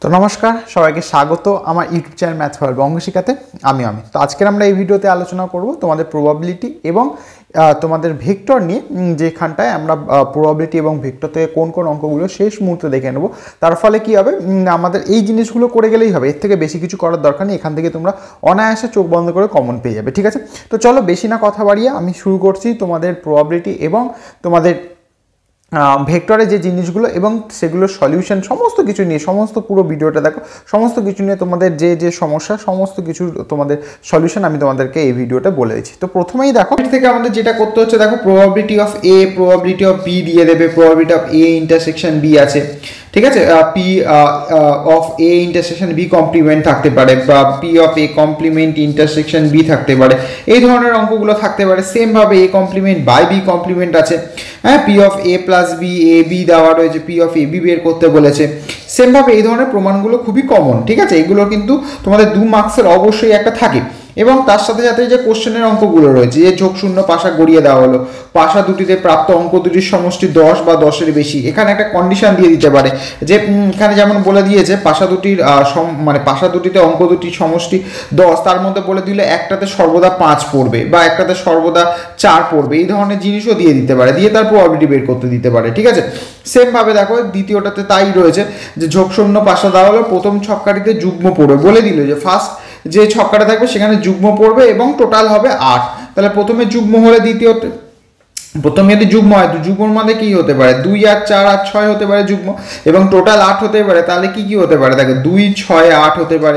তো নমস্কার সবাইকে স্বাগত আমার YouTube channel math for Banga শিখাতে। আমি তো আজকের আমরা এই ভিডিওতে আলোচনা করব তোমাদের প্রবাবিলিটি এবং তোমাদের ভেক্টর নিয়ে, যেখানটায় আমরা প্রবাবিলিটি এবং ভেক্টর থেকে কোন কোন অঙ্কগুলো শেষ মুহূর্তে দেখে নেব। তার ফলে কি হবে, আমাদের এই জিনিসগুলো করে গেলেই হবে, এর থেকে বেশি কিছু করার দরকার নেই। এখান থেকে তোমরা অনায়াসে চোখ বন্ধ করে কমন পেয়ে যাবে। ঠিক আছে, তো চলো বেশি না কথা বাড়িয়ে আমি শুরু করছি তোমাদের প্রবাবিলিটি এবং তোমাদের ভেক্টরে যে জিনিসগুলো এবং সেগুলোর সলিউশন সমস্ত কিছু নিয়ে, সমস্ত পুরো ভিডিওটা দেখো, সমস্ত কিছু নিয়ে তোমাদের যে যে সমস্যা সমস্ত কিছু তোমাদের সলিউশন আমি তোমাদেরকে এই ভিডিওটা বলে দিচ্ছি। তো প্রথমেই দেখো, এর থেকে আমাদের যেটা করতে হচ্ছে, দেখো probability of A, probability of B দিয়ে দেবে। Probability of A intersection B আছে, ঠিক আছে, P of A intersection B complement থাকতে পারে, বা P of A complement intersection B থাকতে পারে, এই ধরনের অঙ্কগুলো থাকতে পারে। সেম ভাবে A complement by B complement আছে, হ্যাঁ, P of A plus B, A B দেওয়া রয়েছে, পি অফ এ বি বের করতে বলেছে। সেম ভাবে এই ধরনের প্রমাণগুলো খুবই কমন, ঠিক আছে, এগুলো কিন্তু তোমাদের 2 মার্কসের অবশ্যই একটা থাকে। এবং তার সাথে সাথে যে কোশ্চেনের অঙ্কগুলো রয়েছে, যে যোগ শূন্য পাশা গড়িয়ে দেওয়া হলো, পাশা দুটিতে প্রাপ্ত অঙ্ক দুটির সমষ্টি 10 বা 10-এর বেশি। এখানে একটা কন্ডিশন দিয়ে দিতে পারে যে এখানে যেমন বলে দিয়েছে পাশা দুটির মানে পাশা দুটিতে অঙ্ক দুটির সমষ্টি 10, তার মধ্যে বলে দিলে একটাতে সর্বদা 5 পড়বে বা একটাতে সর্বদা 4 পড়বে, এই ধরনের জিনিসও দিয়ে দিতে পারে, দিয়ে তার প্রবাবিলিটি বের করতে দিতে পারে। ঠিক আছে, সেম ভাবে দেখো দ্বিতীয়টাতে তাই রয়েছে যে যোগ শূন্য পাশা দেওয়া হলো, প্রথম ছক্কাটিতে যুগ্ম পড়বে, বলে দিল যে ফার্স্ট যে ছক্কাটা থাকবে সেখানে যুগ্ম পড়বে এবং টোটাল হবে 8। তাহলে প্রথমে যুগ্ম হলে দ্বিতীয়তে, প্রথমে যদি যুগ্ম হয়, যুগ্মর মধ্যে কি হতে পারে, 2 আর 4 আর 6 হতে পারে যুগ্ম, এবং টোটাল 8 হতে পারে। তাহলে কি কি হতে পারে, দেখো 2, 6, 8 হতে পারে।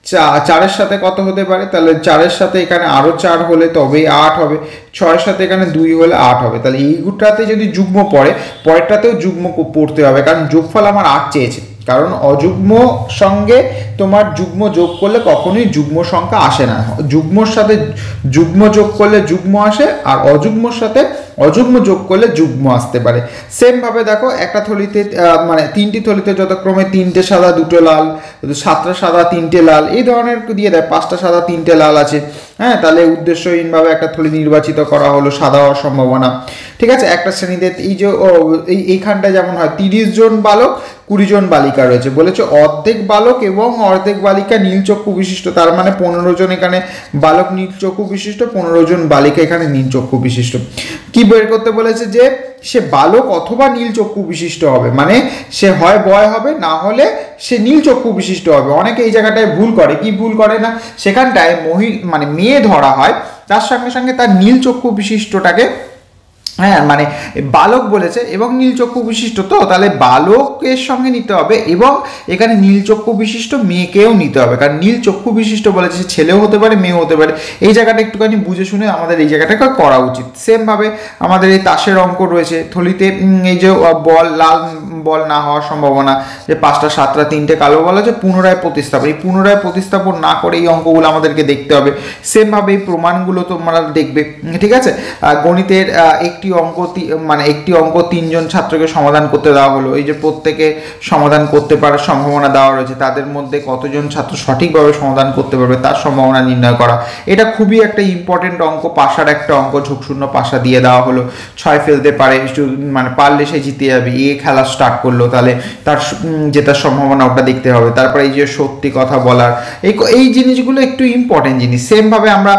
4-এর সাথে কত হতে পারে, তাহলে 4-এর সাথে এখানে আরো 4 হলে তবেই 8 হবে, 6-এর সাথে এখানে 2 হলে 8 হবে। তাহলে এইগুলোটাতে যদি যুগ্ম পড়ে, পরেরটাতেও যুগ্ম পড়তে হবে, কারণ যোগফল আমার 8 চেয়েছে। কারণ অযুগ্ম সঙ্গে তোমার যুগ্ম যোগ করলে কখনোই যুগ্ম সংখ্যা আসে না, যুগ্মর সাথে যুগ্ম যোগ করলে যুগ্ম আসে, আর অযুগ্মর সাথে অযুগ্ম যোগ করলে যুগ্ম আসতে পারে। সেম ভাবে দেখো একটা থলিতে মানে 3টি থলিতে যথাক্রমে 3টে সাদা 2টে লাল, 7টা সাদা 3টে লাল, এই ধরনের দিয়ে দেয়, 5টা সাদা 3টে লাল আছে, হ্যাঁ, তাহলে উদ্দেশ্যহীনভাবে একটা থলি নির্বাচিত করা হলো, সাদা হওয়ার সম্ভাবনা। ঠিক আছে, একটা শ্রেণীতে এই যে এইখানটায় যেমন হয় 30 জন বালক 20 জন বালিকা রয়েছে, বলেছে অর্ধেক বালক এবং অর্ধেক বালিকা নীল চক্ষু বিশিষ্ট, তার মানে 15 জন এখানে বালক নীল চক্ষু বিশিষ্ট, 15 জন বালিকা এখানে নীল চক্ষু বিশিষ্ট। কি বের করতে বলেছে, যে সে বালক অথবা নীল চক্ষু বিশিষ্ট হবে, মানে সে হয় বয় হবে, না হলে সে নীল চক্ষু বিশিষ্ট হবে। অনেকে এই জায়গাটায় ভুল করে, কি ভুল করে না, সেখানটায় মানে মেয়ে ধরা হয়, তার সঙ্গে সঙ্গে তার নীল চক্ষু বিশিষ্টটাকে, হ্যাঁ, মানে বালক বলেছে এবং নীলচক্ষু বিশিষ্ট, তো তাহলে বালকের সঙ্গে নিতে হবে এবং এখানে নীলচক্ষু বিশিষ্ট মেয়েকেও নিতে হবে, কারণ নীলচক্ষু বিশিষ্ট বলেছে সে ছেলেও হতে পারে মেয়েও হতে পারে। এই জায়গাটা একটুখানি বুঝে শুনে আমাদের এই জায়গাটাকে করা উচিত। সেম ভাবে আমাদের এই তাসের অঙ্ক রয়েছে, থলিতে এই যে বল, লাল বল না হওয়ার সম্ভাবনা, যে 5টা 7টা 3টে কালো বল আছে, পুনরায় প্রতিস্থাপন, এই পুনরায় প্রতিস্থাপন না করে এই অঙ্কগুলো আমাদেরকে দেখতে হবে। সেম ভাবে এই প্রমাণগুলো তোমরা দেখবে। ঠিক আছে, গণিতের একটি অঙ্ক, মানে একটি অঙ্ক 3 জন ছাত্রকে সমাধান করতে দেওয়া হলো, এই যে প্রত্যেকে সমাধান করতে পারার সম্ভাবনা দেওয়া রয়েছে, তাদের মধ্যে কতজন ছাত্র সঠিকভাবে সমাধান করতে পারবে তার সম্ভাবনা নির্ণয় করা। এটা খুবই একটা ইম্পর্টেন্ট অঙ্ক, পাশার একটা অঙ্ক, ঝোঁক শূন্য পাশা দিয়ে দেওয়া হলো, 6 ফেলতে পারে, মানে পারলে সে জিতে যাবে, এ খেলা স্টার্ট করলো, তাহলে তার জেতার সম্ভাবনা ওটা দেখতে হবে। তারপরে এই যে সত্যি কথা বলার, এই জিনিসগুলো একটু ইম্পর্টেন্ট জিনিস। সেম ভাবে আমরা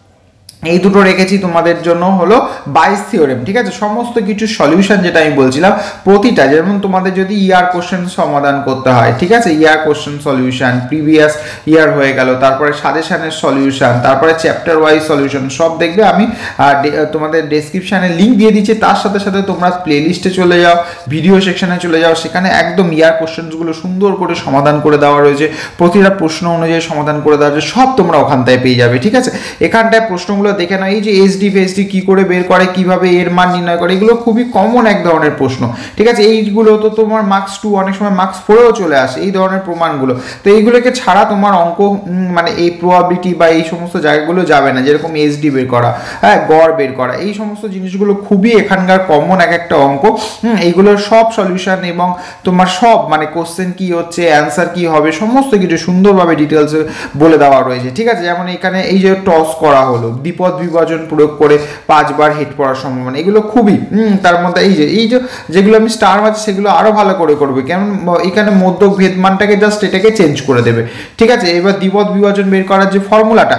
এই দুটো রেখেছি তোমাদের জন্য হলো বাইস থিওরেম। ঠিক আছে, সমস্ত কিছু সলিউশন যেটা আমি বলছিলাম, প্রতিটা, যেমন তোমাদের যদি ইয়ার কোশ্চেন সমাধান করতে হয়, ঠিক আছে, year question solution, previous year হয়ে গেল, তারপরে সাজেশনের সলিউশন, তারপরে চ্যাপ্টার ওয়াইজ সলিউশন, সব দেখবে। আমি তোমাদের ডেসক্রিপশানে লিঙ্ক দিয়ে দিচ্ছি, তার সাথে সাথে তোমরা প্লেলিস্টে চলে যাও, ভিডিও সেকশনে চলে যাও, সেখানে একদম ইয়ার কোশ্চেনগুলো সুন্দর করে সমাধান করে দেওয়া রয়েছে, প্রতিটা প্রশ্ন অনুযায়ী সমাধান করে দেওয়া রয়েছে, সব তোমরা ওখান থেকে পেয়ে যাবে। ঠিক আছে, এখানটায় প্রশ্নগুলো দেখে নাও, এই যে এসডি ফেসডি কি করে বের করে, কিভাবে এর মান নির্ণয় করে, এগুলো খুবই কমন এক ধরনের প্রশ্ন। ঠিক আছে, এইগুলো তো তোমার মার্কস 2, অনেক সময় মার্কস 4-এও চলে আসে এই ধরনের প্রমাণগুলো। তো এইগুলোকে ছাড়া তোমার অঙ্ক, মানে এই প্রবাবিলিটি বা এই সমস্ত জায়গাগুলো যাবে না, যেরকম এসডি বের করা, হ্যাঁ, গড় বের করা, এই সমস্ত জিনিসগুলো খুবই এখানকার কমন এক একটা অঙ্ক। এইগুলোর সব সলিউশন এবং তোমার সব, মানে কোশ্চেন কি হচ্ছে, অ্যান্সার কি হবে, সমস্ত কিছু সুন্দরভাবে ডিটেলসে বলে দেওয়া রয়েছে। ঠিক আছে, যেমন এখানে এই যে টস করা হলো, বিপরীত দ্বিপদ বিভাজন প্রয়োগ করে 5 বার হেড পড়ার সম্ভাবনা, এগুলো খুবই তার মধ্যে এই যে যেগুলো আমি স্টার আছে সেগুলো আরো ভালো করে করবে, কেমন এখানে মধ্যক ভেদ মানটাকে জাস্ট এটাকে চেঞ্জ করে দেবে, ঠিক আছে। এবার দ্বিপদ বিভাজন বের করার যে ফর্মুলাটা,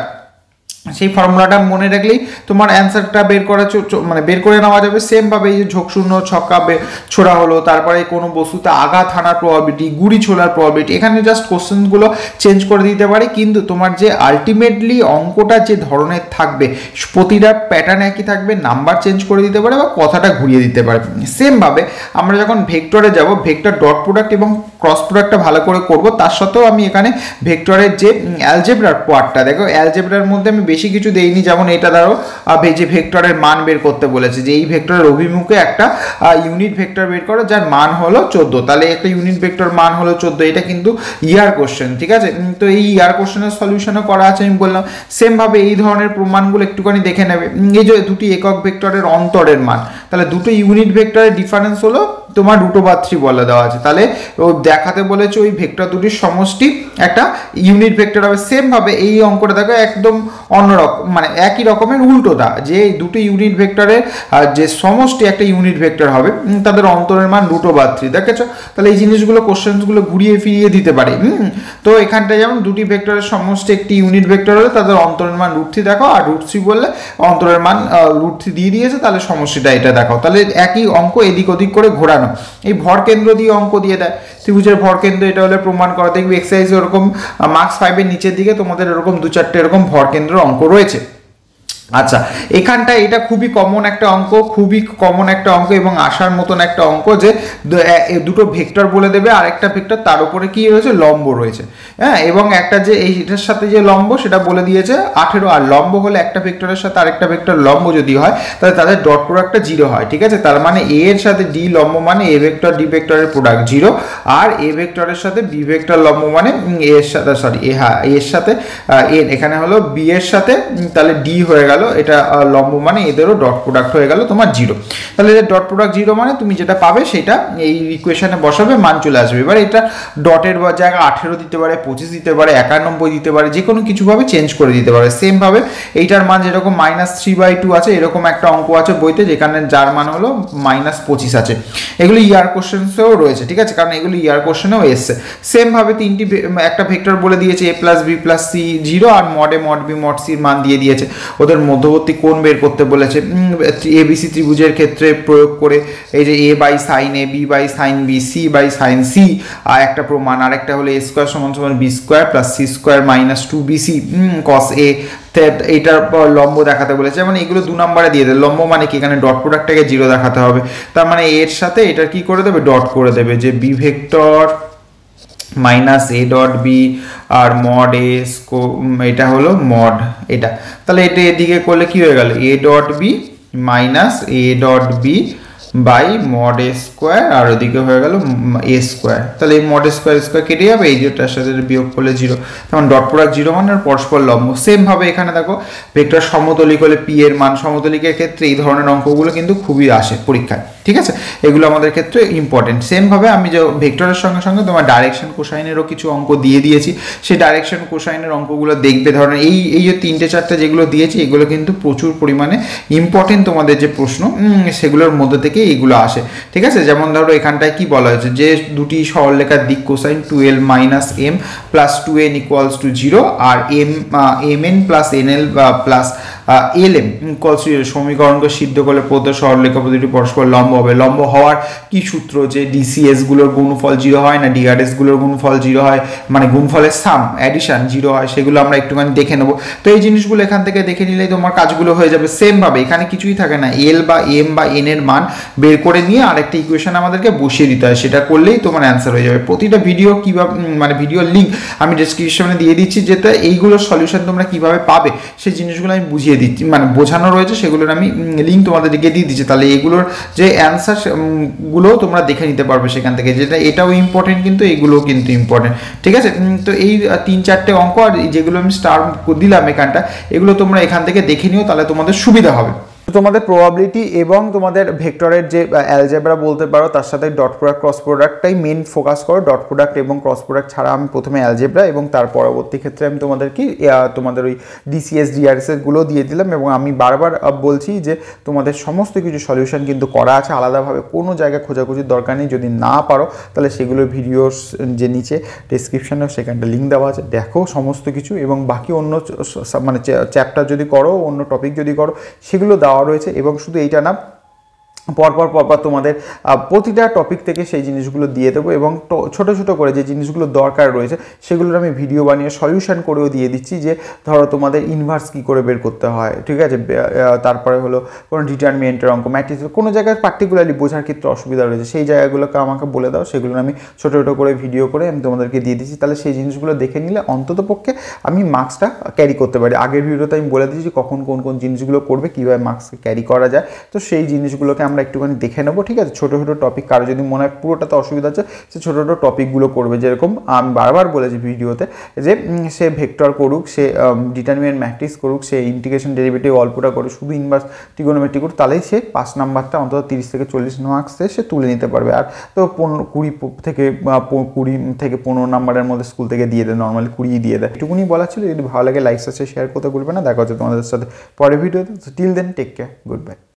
সেই ফর্মুলাটা মনে রাখলেই তোমার অ্যান্সারটা বের করা মানে বের করে নেওয়া যাবে। সেম ভাবে এই যে ঝোঁকশূন্য ছক্কা ছোড়া হলো, তারপরে কোনো বস্তুতে আঘাত হানার প্রবাবিলিটি, গুড়ি ছোড়ার প্রবাবিলিটি, এখানে জাস্ট কোশ্চেনগুলো চেঞ্জ করে দিতে পারে, কিন্তু তোমার যে আলটিমেটলি অঙ্কটা যে ধরনের থাকবে প্রতিটা প্যাটার্ন একই থাকবে, নাম্বার চেঞ্জ করে দিতে পারে বা কথাটা ঘুরিয়ে দিতে পারে। সেম ভাবে আমরা যখন ভেক্টরে যাব, ভেক্টর ডট প্রোডাক্ট এবং ক্রস প্রোডাক্টটা ভালো করে করব, তার সত্ত্বেও আমি এখানে ভেক্টরের যে অ্যালজেব্রার পার্টটা, দেখো অ্যালজেব্রার মধ্যে আমি বেশি কিছু দেইনি, যেমন এটা ধরো যে ভেক্টরের মান বের করতে বলেছে, যে এই ভেক্টরের অভিমুখে একটা ইউনিট ভেক্টর বের করো যার মান হলো 14, তাহলে একটা ইউনিট ভেক্টর মান হলো 14, এটা কিন্তু ইয়ার কোশ্চেন, ঠিক আছে। তো এই ইয়ার কোশ্চেনের সলিউশনও করা আছে আমি বললাম। সেম ভাবে এই ধরনের প্রমাণগুলো একটুখানি দেখে নেবে, এই যে দুটি একক ভেক্টরের অন্তরের মান, তাহলে দুটো ইউনিট ভেক্টরের ডিফারেন্স হলো তোমার √3 বলে দেওয়া আছে, তাহলে ও দেখাতে বলেছে ওই ভেক্টর দুটির সমষ্টি একটা ইউনিট ভেক্টর হবে। সেম ভাবে এই অঙ্কটা দেখো একদম অন্যরকম, মানে একই রকমের উল্টোটা, যে দুটো ইউনিট ভেক্টরের যে সমষ্টি একটা ইউনিট ভেক্টর হবে, তাদের অন্তরের মান √3, দেখেছো। তাহলে এই জিনিসগুলো কোশ্চেনগুলো ঘুরিয়ে ফিরিয়ে দিতে পারে। তো এখানটায় যেমন দুটি ভেক্টরের সমষ্টি একটি ইউনিট ভেক্টর হলে তাদের অন্তরের মান √3 দেখো, আর √3 বললে অন্তরের মান √3 দিয়ে দিয়েছে, তাহলে সমষ্টিটা এটা দেখো। তাহলে একই অঙ্ক এদিক ওদিক করে ঘোরানো। এই ভর কেন্দ্র দিয়ে অঙ্ক দিয়ে দেয়, ত্রিভুজের ভর কেন্দ্র এটা হলে প্রমাণ করা, দেখবে এক্সারসাইজ এরকম মার্কস 5 এর নিচের দিকে তোমাদের এরকম 2-4টে এরকম ভর কেন্দ্র অঙ্ক রয়েছে। আচ্ছা, এখানটা এটা খুবই কমন একটা অঙ্ক, খুবই কমন একটা অঙ্ক এবং আসার মতন একটা অঙ্ক, যে দুটো ভেক্টর বলে দেবে, আর একটা ভেক্টর তার উপরে কি রয়েছে, লম্ব রয়েছে, হ্যাঁ, এবং একটা যে এইটার সাথে যে লম্ব সেটা বলে দিয়েছে 18, আর লম্ব হলে একটা ভেক্টরের সাথে আরেকটা ভেক্টর লম্ব যদি হয় তাহলে তাদের ডট প্রোডাক্টটা 0 হয়, ঠিক আছে। তার মানে এ এর সাথে ডি লম্ব মানে এ ভেক্টর ডি ভেক্টরের প্রোডাক্ট 0, আর এ ভেক্টরের সাথে বি ভেক্টর লম্ব মানে এ এর সাথে এর সাথে এখানে হলো বি এর সাথে, তাহলে ডি হয়ে গেল, এটা লম্ব মানে এদেরও ডট প্রোডাক্ট হয়ে গেল তোমার 0। তাহলে এদের ডট প্রোডাক্ট 0 মানে তুমি যেটা পাবে সেটা এই ইকুয়েশনে বসাবে, মান চলে আসবে। এবার এটা ডটের জায়গায় 18 দিতে পারে, 25 দিতে পারে, 91 দিতে পারে, যে কোনো কিছু ভাবে চেঞ্জ করে দিতে পারে। সেম ভাবে এইটার মান যেরকম -3/2 আছে, এরকম একটা অঙ্ক আছে বইতে যেখানে যার মান হলো -25 আছে। এগুলো ইয়ার কোশ্চেন্সেও রয়েছে, ঠিক আছে, কারণ এগুলো ইয়ার কোশ্চেনেও এসছে। সেম ভাবে তিনটি একটা ভেক্টর বলে দিয়েছে a + b + c 0, R mod a mod b mod c এর মান দিয়ে দিয়েছে, ওদের মধ্যবর্তী কোণ বের করতে বলেছে ABC ত্রিভুজের ক্ষেত্রে প্রয়োগ করে, এই যে a/sin a, b/sin b, c/sin c, আর একটা প্রমাণ, আরেকটা হলো a² = b² + c² - 2bc cos a, এইটার লম্ব দেখাতে বলেছে, মানে এগুলো 2 নম্বরে দিয়ে দেবে। লম্ব মানে কি, এখানে ডট প্রোডাক্টটাকে 0 দেখাতে হবে, তার মানে এর সাথে এটা কি করে দেবে, ডট করে দেবে, যে b ভেক্টর -a.b আর mod a, এটা হলো mod এটা, তাহলে এটা এদিকে করলে কি হয়ে গেল, a.b -a.b by mod a square, আর ওদিকে হয়ে গেল a স্কোয়ার, তাহলে এই mod a স্কোয়ার কেটে যাবে, এই যেটার সাথে বিয়োগ করলে 0, তখন ডট প্রোডাক্ট 0 মানে পরস্পর লম্ব। সেম ভাবে এখানে দেখো ভেক্টর সমতলিক হলে p এর মান, সমতলিকের ক্ষেত্রে এই ধরনের অঙ্কগুলো কিন্তু খুবই আসে পরীক্ষায়, ঠিক আছে, এগুলো আমাদের ক্ষেত্রে ইম্পর্টেন্ট। সেম ভাবে আমি যে ভেক্টরের সঙ্গে সঙ্গে তোমার ডাইরেকশন কোসাইনেরও কিছু অঙ্ক দিয়ে দিয়েছি, সেই ডাইরেকশন কোসাইনের অঙ্কগুলো দেখবে। ধরেন এই যে 3-4টে যেগুলো দিয়েছি, এগুলো কিন্তু প্রচুর পরিমাণে ইম্পর্টেন্ট, তোমাদের যে প্রশ্ন সেগুলোর মধ্যে থেকে এইগুলো আসে, ঠিক আছে। যেমন ধরো এখানটায় কি বলা হয়েছে, যে দুটি সরলরেখার দিক কোসাইন 2l - m + 2n = 0, আর mn + nl + lm = 0 সমীকরণকে সিদ্ধ করলে প্রদত্ত সরলরেখা দুটি পরস্পর লম্ব হবে। লম্ব হওয়ার কি সূত্র, যে ডিসিএস গুলোর গুণফল 0 হয় না, ডিআরএস গুলোর গুণফল 0 হয়, মানে গুণফলের সাম অ্যাডিশন 0 হয়, সেগুলো আমরা একটুখানি দেখে নেব। তো এই জিনিসগুলো এখান থেকে দেখে নিলেই তোমার কাজগুলো হয়ে যাবে। সেম ভাবে এখানে কিছুই থাকে না, এল বা এম বা এন এর মান বের করে নিয়ে আরেকটা ইকুয়েশন আমাদেরকে বসিয়ে দিতে হয়, সেটা করলেই তোমার অ্যান্সার হয়ে যাবে। প্রতিটা ভিডিও কিভাবে, মানে ভিডিওর লিঙ্ক আমি ডেসক্রিপশনে দিয়ে দিচ্ছি, যেটা এইগুলোর সলিউশন তোমরা কিভাবে পাবে সেই জিনিসগুলো আমি বুঝিয়ে দিচ্ছি, মানে বোঝানো রয়েছে, সেগুলোর আমি লিঙ্ক তোমাদেরকে দিয়ে দিচ্ছি। তাহলে এগুলোর যে অ্যান্সার গুলো তোমরা দেখে নিতে পারবে সেখান থেকে, যেটা এটাও ইম্পর্টেন্ট কিন্তু এগুলোও কিন্তু ইম্পর্টেন্ট, ঠিক আছে। তো এই 3-4টে অঙ্ক আর যেগুলো আমি স্টার দিলাম এখানটা, এগুলো তোমরা এখান থেকে দেখে নিও, তাহলে তোমাদের সুবিধা হবে। তোমাদের প্রবাবিলিটি এবং তোমাদের ভেক্টরের যে অ্যালজেব্রা বলতে পারো, তার সাথে ডট প্রোডাক্ট ক্রস প্রোডাক্টটাই মেন ফোকাস করো। ডট প্রোডাক্ট এবং ক্রস প্রোডাক্ট ছাড়া আমি প্রথমে অ্যালজেব্রা এবং তার পরবর্তী ক্ষেত্রে আমি তোমাদের কি তোমাদের ওই ডিসিএস ডিআরএসএস গুলো দিয়ে দিলাম। এবং আমি বারবার বলছি যে তোমাদের সমস্ত কিছু সলিউশন কিন্তু করা আছে, আলাদাভাবে কোনো জায়গায় খোঁজাখুঁজির দরকার নেই। যদি না পারো তাহলে সেগুলোর ভিডিওস যে নিচে ডিসক্রিপশনে সেখানটা লিঙ্ক দেওয়া আছে, দেখো সমস্ত কিছু। এবং বাকি অন্য মানে চ্যাপ্টার যদি করো, অন্য টপিক যদি করো, সেগুলো দেওয়া রয়েছে। এবং শুধু এইটা না, পরপর তোমাদের প্রতিটা টপিক থেকে সেই জিনিসগুলো দিয়ে দেবো। এবং ছোট ছোট করে যে জিনিসগুলো দরকার রয়েছে সেগুলোর আমি ভিডিও বানিয়ে সলিউশন করেও দিয়ে দিচ্ছি, যে ধরো তোমাদের ইনভার্স কী করে বের করতে হয়, ঠিক আছে। তারপরে হলো কোনো ডিটারমিনেন্টের অঙ্ক, ম্যাট্রিক্স, কোনো জায়গায় পার্টিকুলারলি বোঝার ক্ষেত্রে অসুবিধা রয়েছে, সেই জায়গাগুলোকে আমাকে বলে দাও, সেগুলো আমি ছোটো ছোটো করে ভিডিও করে আমি তোমাদেরকে দিয়ে দিচ্ছি। তাহলে সেই জিনিসগুলো দেখে নিলে অন্তত পক্ষে আমি মার্কসটা ক্যারি করতে পারি। আগের ভিডিওতে আমি বলে দিচ্ছি কখন কোন কোন জিনিসগুলো করবে, কীভাবে মার্কসকে ক্যারি করা যায়। তো সেই জিনিসগুলোকে আমরা একটুখানি দেখে নেবো, ঠিক আছে। ছোটো ছোটো টপিক, কারো যদি মনে হয় পুরোটাতে অসুবিধা আছে, সে ছোটো ছোটো টপিকগুলো করবে। যেরকম আমি বারবার বলেছি ভিডিওতে যে সে ভেক্টর করুক, সে ডিটারমিনেন্ট ম্যাট্রিক্স করুক, সে ইন্টিগ্রেশন ডেরিভেটিভ অল্পটা করুক, শুধু ইনভার্স ট্রিগোনোমেট্রি করুক, তাহলেই সে 5 নাম্বারটা অন্তত 30 থেকে 40 মার্কসে সে তুলে নিতে পারবে। আর তো 20 থেকে 15 নাম্বারের মধ্যে স্কুল থেকে দিয়ে দেয়, নর্মালি 20 দিয়ে দেয়। এটুকুনি বলা ছিল। যদি ভালো লাগে লাইক সাবস্ক্রাইব শেয়ার করতে ভুলবে না। দেখা হচ্ছে তোমাদের সাথে পরের ভিডিওতে। Till then, take care, good by.